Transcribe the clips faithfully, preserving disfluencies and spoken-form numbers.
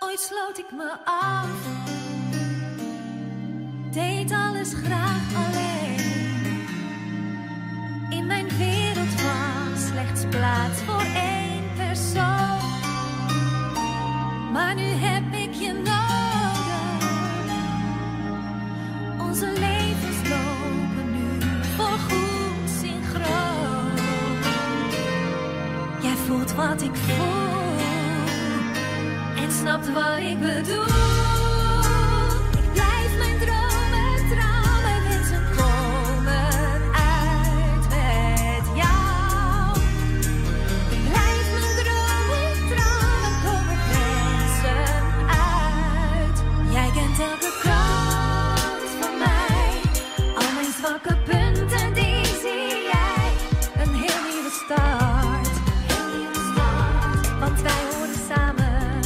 Ooit sloot ik me af, deed alles graag alleen. In mijn wereld was slechts plaats voor één persoon. Maar nu heb ik je nodig. Onze levens lopen nu voorgoed synchroon. Jij voelt wat ik voel en snapt wat ik bedoel. Ik blijf mijn dromen trouw, mijn wensen komen uit met jou. Ik blijf mijn dromen trouw, er komen wensen uit. Jij kent elke kant van mij, al mijn zwakke punten die zie jij. Een heel nieuwe start, want wij horen samen.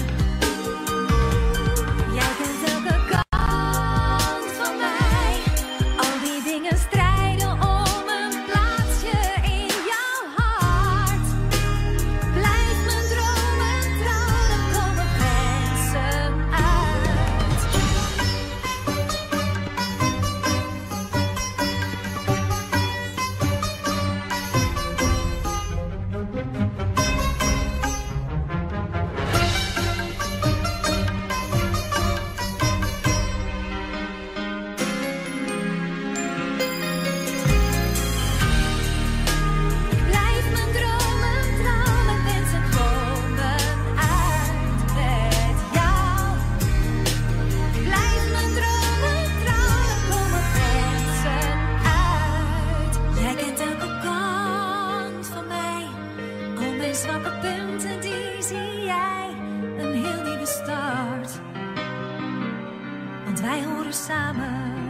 Zwakke punten die zie jij, een heel nieuwe start, want wij horen samen.